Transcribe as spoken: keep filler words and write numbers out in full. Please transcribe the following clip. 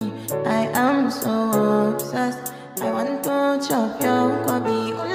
I am so obsessed. I want to chop your kwabi.